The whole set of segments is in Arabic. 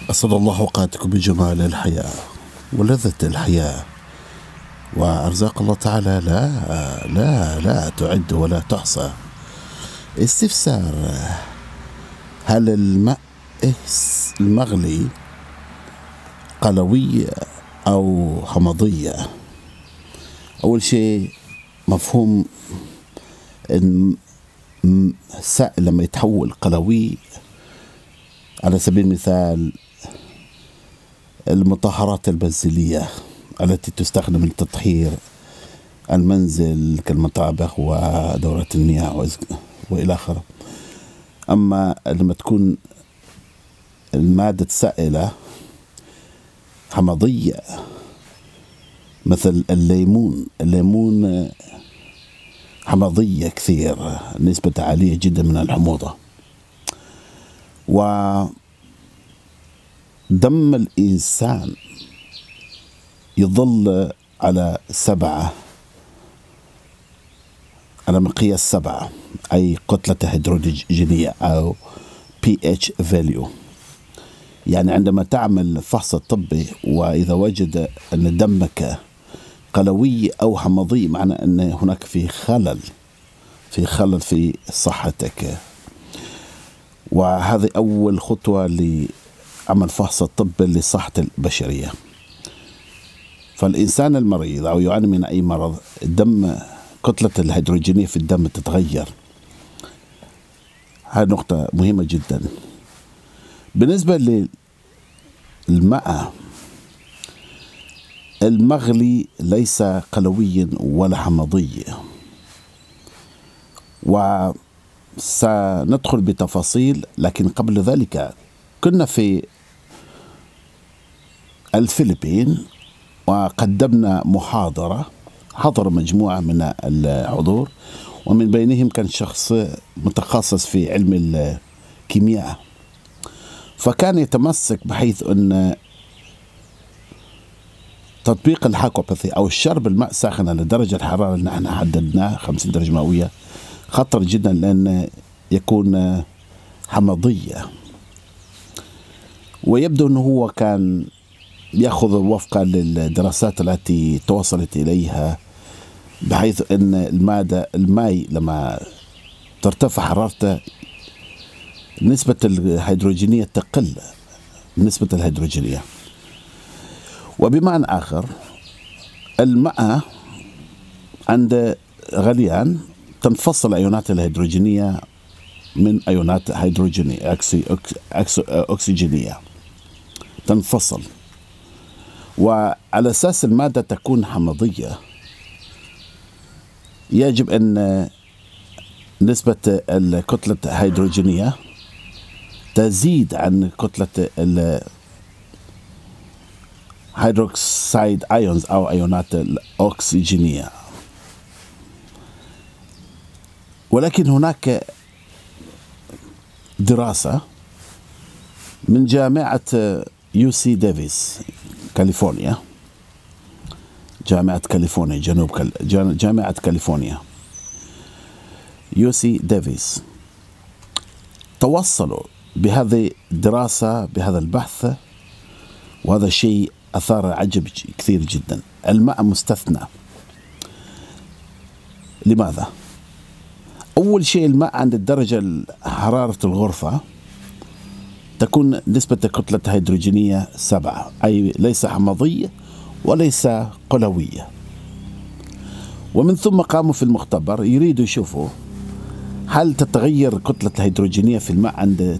أسعد الله أوقاتكم بجمال الحياة ولذة الحياة وأرزاق الله تعالى لا تعد ولا تحصى. استفسار: هل الماء المغلي قلوي أو حمضية؟ أول شيء مفهوم إن السائل لما يتحول قلوي، على سبيل المثال المطهرات المنزلية التي تستخدم لتطهير المنزل كالمطابخ ودورات المياه وإلى آخره. أما لما تكون المادة السائلة حمضية مثل الليمون حمضية كثير، نسبة عالية جدا من الحموضة. ودم الإنسان يظل على 7، على مقياس 7، أي كتلة هيدروجينية أو pH value. يعني عندما تعمل فحص طبي وإذا وجد أن دمك قلوي أو حمضي، معنى أن هناك في خلل في صحتك. وهذه أول خطوة لعمل فحص الطبي لصحة البشرية. فالإنسان المريض أو يعاني من أي مرض، كتلة الهيدروجينية في الدم تتغير. هذه نقطة مهمة جدا. بالنسبة للماء المغلي ليس قلويا ولا حمضي، وسندخل بتفاصيل. لكن قبل ذلك كنا في الفلبين وقدمنا محاضرة، حضر مجموعة من الحضور، ومن بينهم كان شخص متخصص في علم الكيمياء، فكان يتمسك بحيث أن تطبيق الهاكوباثي أو شرب الماء ساخن على درجة الحرارة اللي نحن حددناها 50 درجة مئوية خطر جدا، لأن يكون حمضية. ويبدو أنه هو كان يأخذ وفقا للدراسات التي توصلت إليها، بحيث أن الماء لما ترتفع حرارته نسبة الهيدروجينية تقل، نسبة الهيدروجينية. وبمعنى آخر الماء عند غليان تنفصل أيونات الهيدروجينية من أيونات هيدروجينية أكسجينية، تنفصل. وعلى أساس المادة تكون حمضية يجب أن نسبة الكتلة الهيدروجينية تزيد عن كتلة الهيدروكسيد ايونز أو أيونات الأكسجينية. ولكن هناك دراسة من جامعة UC ديفيس كاليفورنيا، جامعة كاليفورنيا جامعة كاليفورنيا UC ديفيس، توصلوا بهذه الدراسة بهذا البحث، وهذا شيء أثار عجب كثير جدا. الماء مستثنى. لماذا؟ أول شيء الماء عند الدرجة حرارة الغرفة تكون نسبة كتلة هيدروجينية 7، أي ليس حمضية وليس قلوية. ومن ثم قاموا في المختبر يريدوا يشوفوا هل تتغير كتلة الهيدروجينية في الماء عند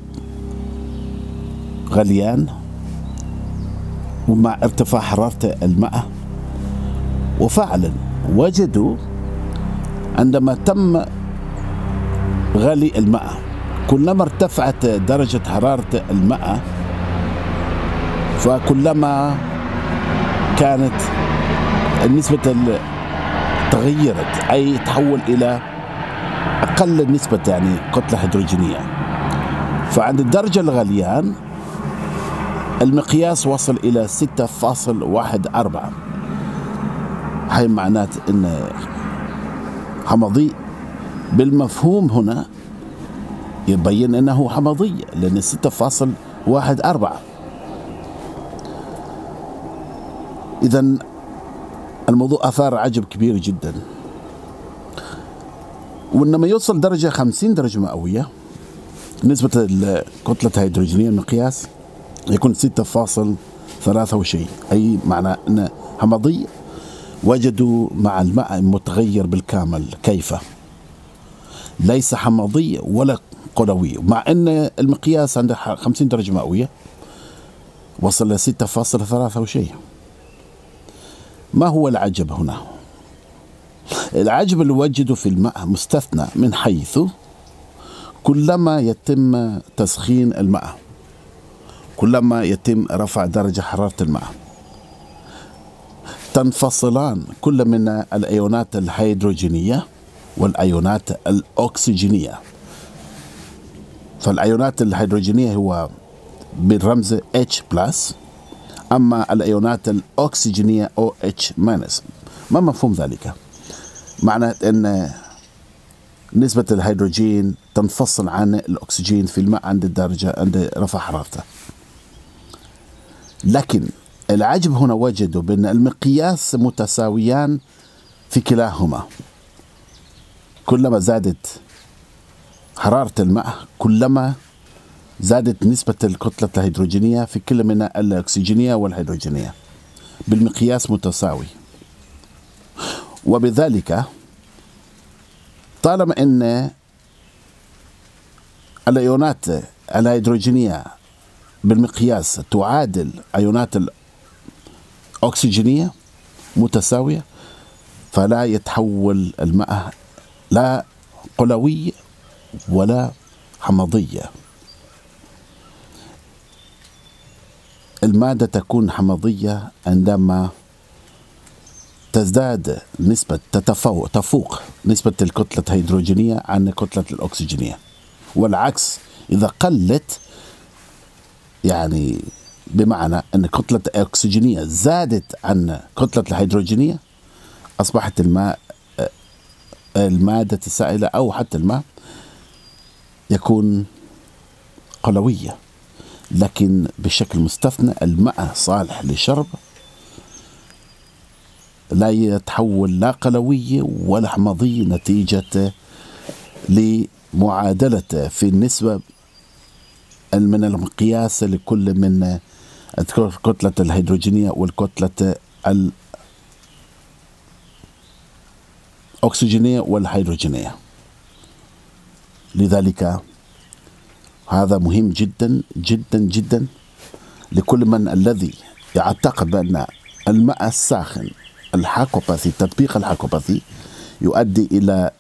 غليان ومع ارتفاع حرارة الماء. وفعلا وجدوا عندما تم غلي الماء، كلما ارتفعت درجة حرارة الماء فكلما كانت النسبة تغيرت، أي تحول إلى أقل نسبة يعني كتلة هيدروجينية. فعند الدرجة الغليان المقياس وصل إلى 6.14. هاي معنات أن حمضي بالمفهوم هنا يبين أنه حمضي، لأن 6.14 إذا الموضوع أثار عجب كبير جدا. وإنما يوصل درجة 50 درجة مئوية نسبة الكتلة الهيدروجينية المقياس يكون 6.3 وشيء، أي معنى أن حمضي وجدوا مع الماء متغير بالكامل. كيف؟ ليس حمضي ولا قلوي، مع أن المقياس عند 50 درجة مئوية وصل ل 6.3 وشيء. ما هو العجب هنا؟ العجب اللي وجدوا في الماء مستثنى من حيث كلما يتم تسخين الماء، كلما يتم رفع درجة حرارة الماء، تنفصلان كل من الأيونات الهيدروجينية والأيونات الأكسجينية. فالأيونات الهيدروجينية هو بالرمز H+، أما الأيونات الأكسجينية OH-. ما مفهوم ذلك؟ معنى أن نسبة الهيدروجين تنفصل عن الأكسجين في الماء عند رفع حرارته. لكن العجب هنا وجدوا بأن المقياس متساويان في كلاهما. كلما زادت حرارة الماء كلما زادت نسبة الكتلة الهيدروجينية في كل من الأكسجينية والهيدروجينية بالمقياس متساوي. وبذلك طالما أن الأيونات الهيدروجينية بالمقياس تعادل أيونات الأكسجينية متساوية، فلا يتحول الماء لا قلوي ولا حمضية. المادة تكون حمضية عندما تزداد نسبة تفوق نسبة الكتلة الهيدروجينية عن كتلة الأكسجينية، والعكس إذا قلت، يعني بمعنى أن كتلة الأكسجينية زادت عن كتلة الهيدروجينية أصبحت المادة السائلة أو حتى الماء يكون قلوية. لكن بشكل مستثنى الماء صالح للشرب لا يتحول لا قلوي ولا حمضي نتيجة لمعادلة في النسبة من المقياس لكل من الكتلة الهيدروجينية والكتلة الأكسجينية والهيدروجينية. لذلك هذا مهم جدا جدا جدا لكل من الذي يعتقد بأن الماء الساخن الحاكوباثي، التطبيق الحاكوباثي يؤدي إلى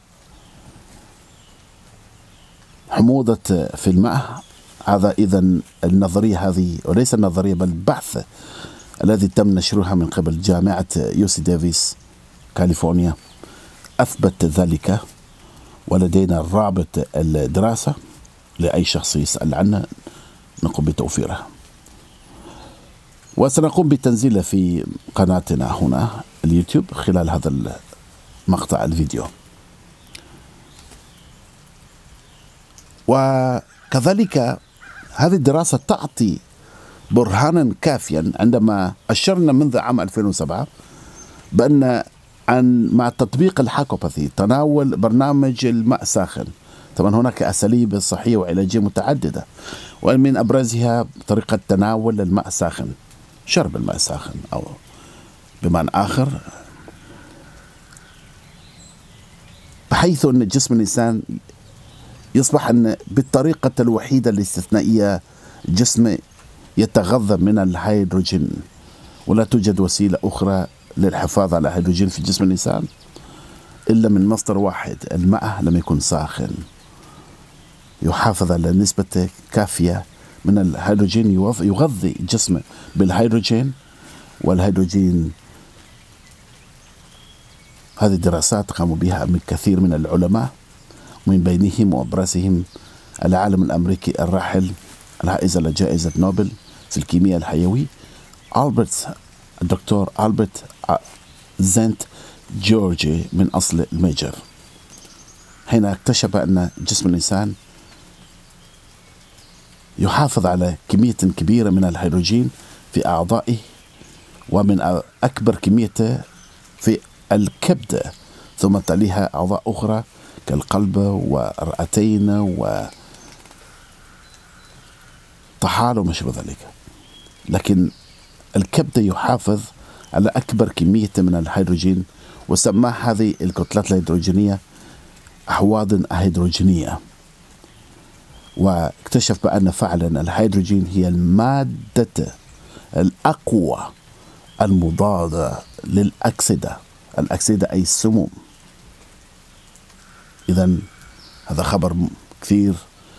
حموضة في الماء. هذا إذن النظرية هذه، وليس النظرية بل البحث الذي تم نشرها من قبل جامعة يوسي ديفيس كاليفورنيا أثبت ذلك، ولدينا رابط الدراسة لأي شخص يسأل عنها نقوم بتوفيرها، وسنقوم بتنزيلها في قناتنا هنا اليوتيوب خلال هذا المقطع الفيديو. وكذلك هذه الدراسة تعطي برهانا كافيا عندما أشرنا منذ عام 2007 بأن مع التطبيق الحاكوباثي تناول برنامج الماء ساخن. طبعا هناك أساليب صحية وعلاجية متعددة، ومن أبرزها طريقة تناول الماء الساخن، شرب الماء الساخن، أو بمعنى آخر بحيث أن جسم الإنسان يصبح أن بالطريقة الوحيدة الاستثنائية جسم يتغذى من الهيدروجين، ولا توجد وسيلة أخرى للحفاظ على الهيدروجين في جسم الإنسان إلا من مصدر واحد، الماء لم يكن ساخن يحافظ على نسبة كافية من الهيدروجين، يغذي الجسم بالهيدروجين. والهيدروجين هذه الدراسات قاموا بها من كثير من العلماء، من بينهم وأبرزهم العالم الأمريكي الراحل الحائز على جائزة نوبل في الكيمياء الحيوي الدكتور ألبرت زنت جورجي من أصل الميجر، حين اكتشف أن جسم الإنسان يحافظ على كمية كبيرة من الهيدروجين في أعضائه ومن أكبر كميته في الكبد، ثم تليها أعضاء أخرى كالقلب والرئتين وطحال وما شابه ذلك. لكن الكبد يحافظ على أكبر كمية من الهيدروجين، وسماه هذه الكتلات الهيدروجينية أحواض هيدروجينية. واكتشف بأن فعلا الهيدروجين هي المادة الأقوى المضادة للأكسدة. الأكسدة أي السموم. إذن هذا خبر كثير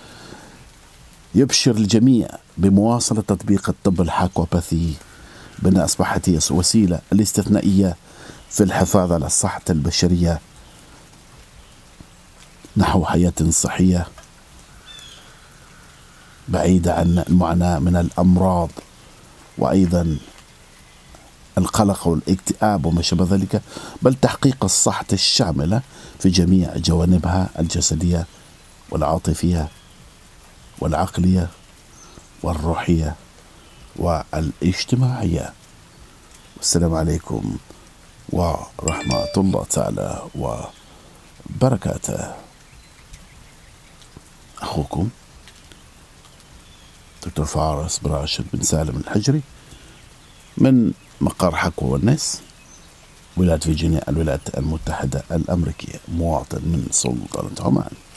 يبشر الجميع بمواصلة تطبيق الطب الحاكوباثي، بأن أصبحت هي وسيلة الاستثنائية في الحفاظ على الصحة البشرية نحو حياة صحية بعيدة عن المعاناة من الأمراض، وأيضا القلق والاكتئاب وما شابه ذلك، بل تحقيق الصحة الشاملة في جميع جوانبها الجسدية والعاطفية والعقلية والروحية والاجتماعية. والسلام عليكم ورحمة الله تعالى وبركاته. أخوكم دكتور فارس بن راشد بن سالم الحجري من مقر حكوى والنس، ولاية فيرجينيا، الولايات المتحدة الأمريكية، مواطن من سلطنة عمان.